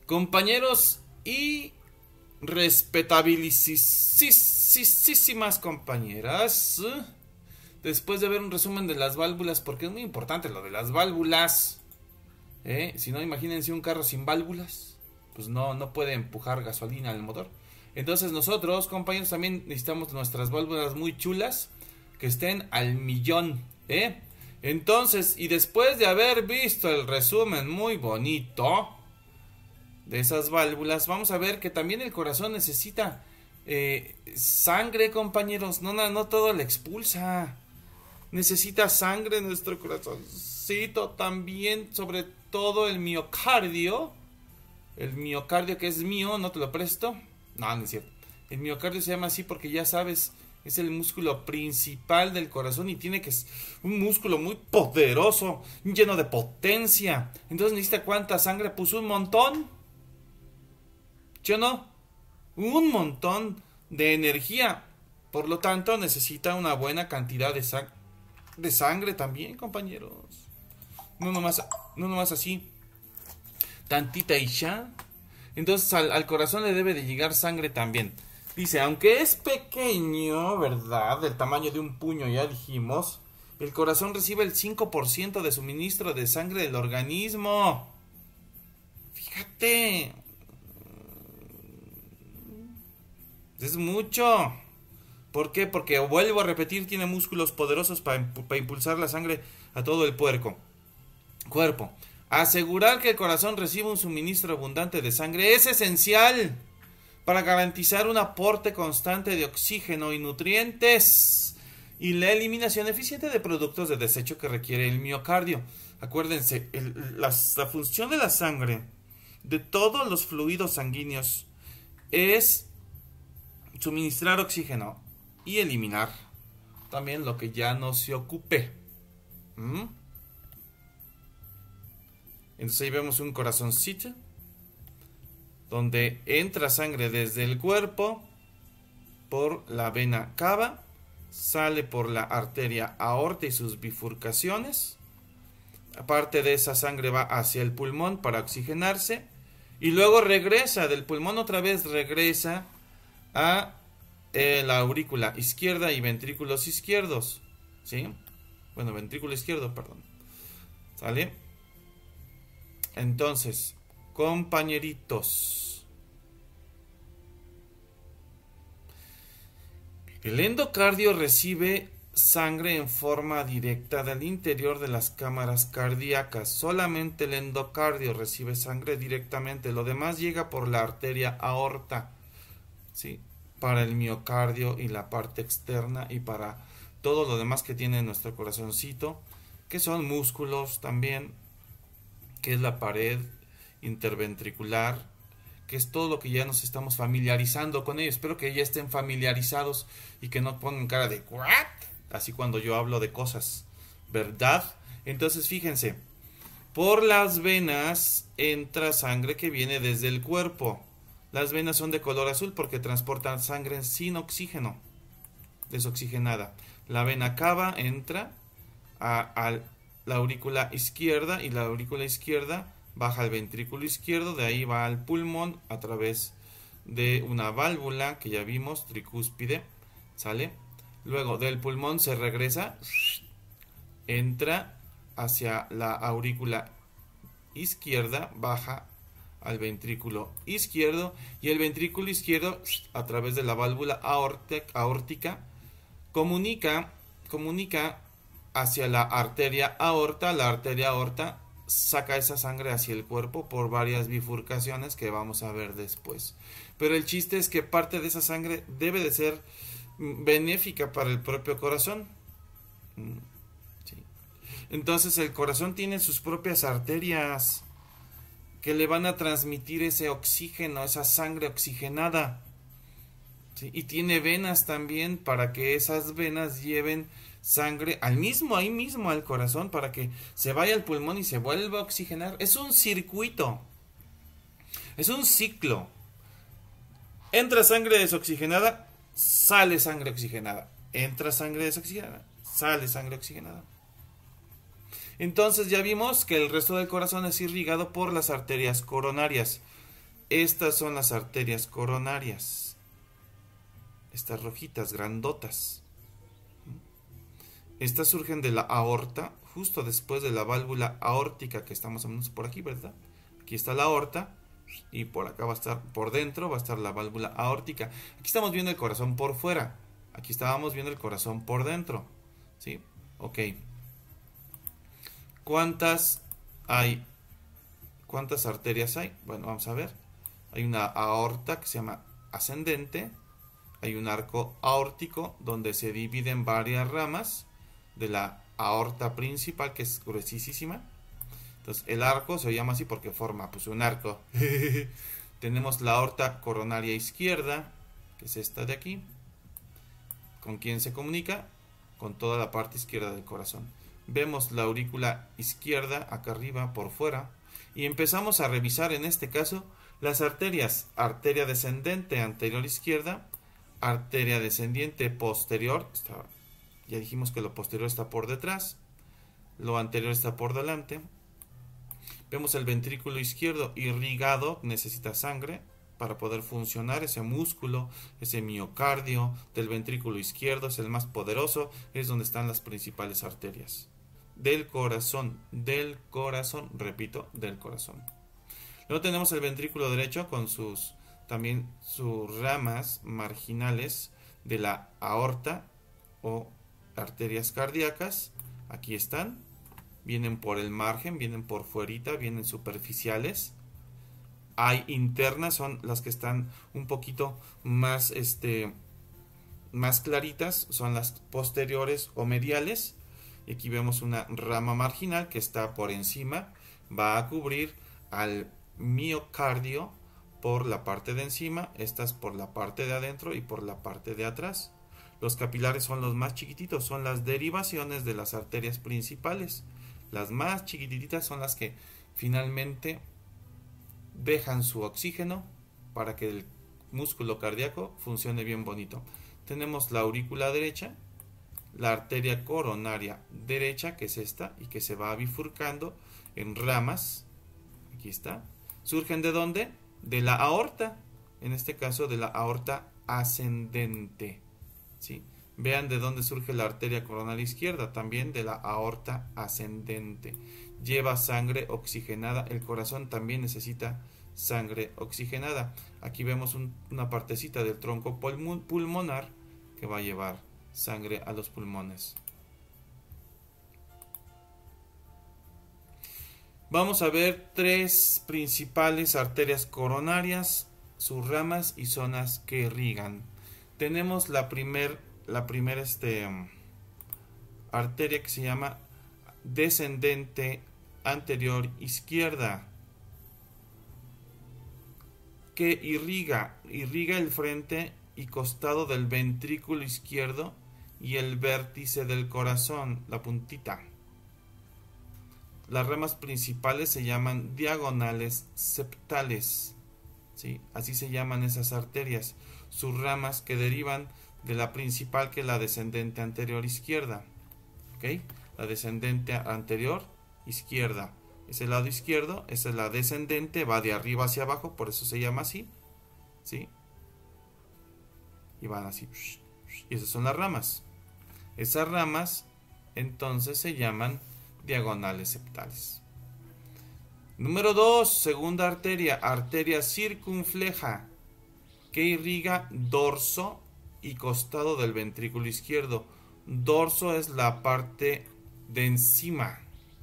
Compañeros y respetabilísimas compañeras, después de ver un resumen de las válvulas, porque es muy importante lo de las válvulas, si no, imagínense un carro sin válvulas, pues no puede empujar gasolina al motor. Entonces nosotros, compañeros, también necesitamos nuestras válvulas muy chulas, que estén al millón, Entonces, y después de haber visto el resumen muy bonito de esas válvulas, vamos a ver que también el corazón necesita sangre, compañeros. No todo le expulsa. Necesita sangre nuestro corazoncito también, sobre todo el miocardio. El miocardio que es mío, no te lo presto. No es cierto. El miocardio se llama así porque ya sabes, es el músculo principal del corazón y tiene que ser un músculo muy poderoso, lleno de potencia. Entonces necesita cuánta sangre, pues un montón. ¿Sí o no? Un montón de energía. Por lo tanto, necesita una buena cantidad de sangre también, compañeros. No nomás así. Tantita y ya. Entonces al corazón le debe de llegar sangre también. Dice, aunque es pequeño, ¿verdad? Del tamaño de un puño, ya dijimos. El corazón recibe el 5% de suministro de sangre del organismo. Fíjate. Es mucho. ¿Por qué? Porque, vuelvo a repetir, tiene músculos poderosos para impulsar la sangre a todo el cuerpo. Asegurar que el corazón reciba un suministro abundante de sangre es esencial para garantizar un aporte constante de oxígeno y nutrientes y la eliminación eficiente de productos de desecho que requiere el miocardio. Acuérdense, la función de la sangre, de todos los fluidos sanguíneos, es suministrar oxígeno y eliminar también lo que ya no se ocupe. Entonces ahí vemos un corazoncito donde entra sangre desde el cuerpo por la vena cava, sale por la arteria aorta y sus bifurcaciones. Aparte de esa sangre va hacia el pulmón para oxigenarse y luego regresa del pulmón, otra vez regresa a la aurícula izquierda y ventrículos izquierdos, ¿sí? Bueno, ventrículo izquierdo, perdón. ¿Sale? Entonces, compañeritos, el endocardio recibe sangre en forma directa del interior de las cámaras cardíacas. Solamente el endocardio recibe sangre directamente. Lo demás llega por la arteria aorta, ¿sí? Para el miocardio y la parte externa y para todo lo demás que tiene nuestro corazoncito, que son músculos también, que es la pared interventricular, que es todo lo que ya nos estamos familiarizando con ellos. Espero que ya estén familiarizados y que no pongan cara de ¿what? Así cuando yo hablo de cosas, ¿verdad? Entonces fíjense, por las venas entra sangre que viene desde el cuerpo. Las venas son de color azul porque transportan sangre sin oxígeno, desoxigenada. La vena cava entra a la aurícula izquierda y la aurícula izquierda baja al ventrículo izquierdo, de ahí va al pulmón a través de una válvula que ya vimos, tricúspide, ¿sale? Luego del pulmón se regresa, entra hacia la aurícula izquierda, baja al ventrículo izquierdo y el ventrículo izquierdo a través de la válvula aórtica comunica hacia la arteria aorta. La arteria aorta saca esa sangre hacia el cuerpo por varias bifurcaciones que vamos a ver después. Pero el chiste es que parte de esa sangre debe de ser benéfica para el propio corazón. Sí. Entonces el corazón tiene sus propias arterias que le van a transmitir ese oxígeno, esa sangre oxigenada. ¿Sí? Y tiene venas también para que esas venas lleven sangre ahí mismo al corazón para que se vaya al pulmón y se vuelva a oxigenar. Es un circuito, es un ciclo. Entra sangre desoxigenada, sale sangre oxigenada. Entra sangre desoxigenada, sale sangre oxigenada. Entonces ya vimos que el resto del corazón es irrigado por las arterias coronarias. Estas son las arterias coronarias. Estas rojitas, grandotas. Estas surgen de la aorta, justo después de la válvula aórtica que estamos hablando por aquí, ¿verdad? Aquí está la aorta y por acá va a estar, por dentro va a estar la válvula aórtica. Aquí estamos viendo el corazón por fuera. Aquí estábamos viendo el corazón por dentro. ¿Sí? Ok. ¿Cuántas hay? ¿Cuántas arterias hay? Bueno, vamos a ver. Hay una aorta que se llama ascendente. Hay un arco aórtico donde se dividen varias ramas de la aorta principal, que es gruesísima. Entonces el arco se llama así porque forma pues un arco. Tenemos la aorta coronaria izquierda, que es esta de aquí. ¿Con quién se comunica? Con toda la parte izquierda del corazón. Vemos la aurícula izquierda acá arriba por fuera y empezamos a revisar en este caso las arterias. Arteria descendente anterior izquierda, arteria descendiente posterior, ya dijimos que lo posterior está por detrás, lo anterior está por delante. Vemos el ventrículo izquierdo irrigado, necesita sangre para poder funcionar. Ese músculo, ese miocardio del ventrículo izquierdo es el más poderoso, es donde están las principales arterias del corazón, repito, del corazón. Luego tenemos el ventrículo derecho con también sus ramas marginales de la aorta o arterias cardíacas. Aquí están, vienen por el margen, vienen por fuerita, vienen superficiales. Hay internas, son las que están un poquito más, más claritas, son las posteriores o mediales. Y aquí vemos una rama marginal que está por encima, va a cubrir al miocardio por la parte de encima, estas por la parte de adentro y por la parte de atrás. Los capilares son los más chiquititos, son las derivaciones de las arterias principales. Las más chiquititas son las que finalmente dejan su oxígeno para que el músculo cardíaco funcione bien bonito. Tenemos la aurícula derecha, la arteria coronaria derecha, que es esta, y que se va bifurcando en ramas. Aquí está. ¿Surgen de dónde? De la aorta, en este caso de la aorta ascendente. ¿Sí? Vean de dónde surge la arteria coronaria izquierda, también de la aorta ascendente. Lleva sangre oxigenada, el corazón también necesita sangre oxigenada. Aquí vemos una partecita del tronco pulmonar que va a llevar sangre a los pulmones. Vamos a ver tres principales arterias coronarias, sus ramas y zonas que irrigan. Tenemos la primera arteria que se llama descendente anterior izquierda, que irriga el frente y costado del ventrículo izquierdo y el vértice del corazón, la puntita. Las ramas principales se llaman diagonales septales, ¿sí? Así se llaman esas arterias. Sus ramas que derivan de la principal, que es la descendente anterior izquierda. ¿Okay? La descendente anterior izquierda. Ese lado izquierdo, esa es la descendente, va de arriba hacia abajo, por eso se llama así, ¿sí? Y van así. Y esas son las ramas. Esas ramas entonces se llaman diagonales septales. Número 2, segunda arteria, arteria circunfleja, que irriga dorso y costado del ventrículo izquierdo. Dorso es la parte de encima.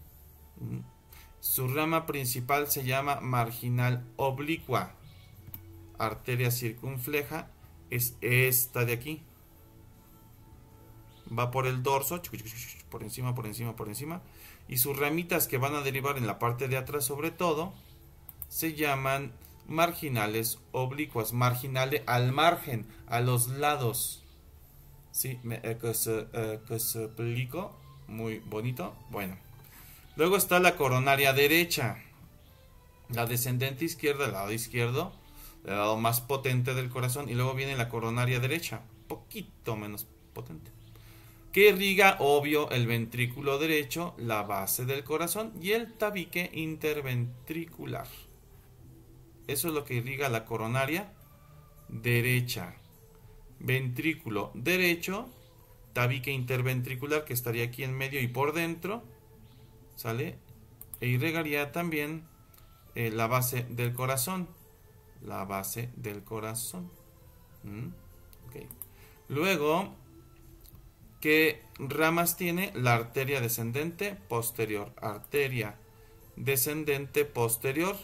Su rama principal se llama marginal oblicua. Arteria circunfleja es esta de aquí. Va por el dorso, por encima, por encima, por encima. Y sus ramitas que van a derivar en la parte de atrás sobre todo, se llaman marginales oblicuas. Marginales al margen, a los lados. ¿Sí? Que se explico. Muy bonito. Bueno. Luego está la coronaria derecha. La descendente izquierda, el lado izquierdo, el lado más potente del corazón. Y luego viene la coronaria derecha, poquito menos potente, que irriga, obvio, el ventrículo derecho, la base del corazón y el tabique interventricular. eso es lo que irriga la coronaria derecha. Ventrículo derecho, tabique interventricular que estaría aquí en medio y por dentro, ¿sale? E irrigaría también la base del corazón. La base del corazón. Okay. Luego, ¿qué ramas tiene? La arteria descendente posterior. Arteria descendente posterior.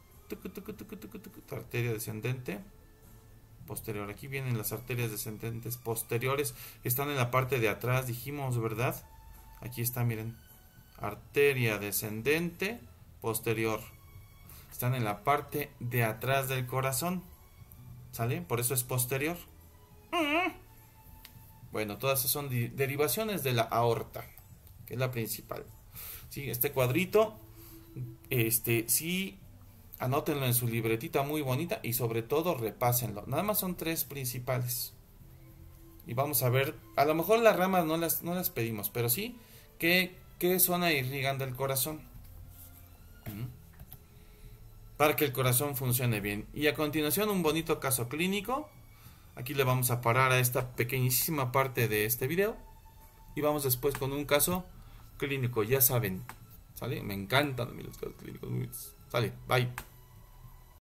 Arteria descendente posterior. Aquí vienen las arterias descendentes posteriores. Están en la parte de atrás, dijimos, ¿verdad? Aquí está, miren. Arteria descendente posterior. Están en la parte de atrás del corazón. ¿Sale? Por eso es posterior. Bueno, todas esas son derivaciones de la aorta, que es la principal. Sí, este cuadrito, sí, anótenlo en su libretita muy bonita y sobre todo repásenlo. Nada más son 3 principales. Y vamos a ver, a lo mejor las ramas no las pedimos, pero sí, ¿qué zona irrigan del corazón? Para que el corazón funcione bien. Y a continuación un bonito caso clínico. Aquí le vamos a parar a esta pequeñísima parte de este video. Y vamos después con un caso clínico, ya saben. ¿Sale? Me encantan los casos clínicos. Sale, bye.